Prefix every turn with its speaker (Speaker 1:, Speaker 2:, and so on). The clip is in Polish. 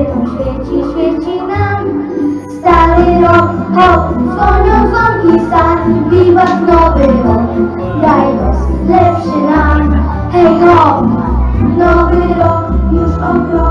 Speaker 1: rakietą świeci, świeci nam. Stary rok, hop, dzwonią dzwonki stan, wiwat nowy rok, daj los lepszy nam. Hej hop, nowy rok już okrąg.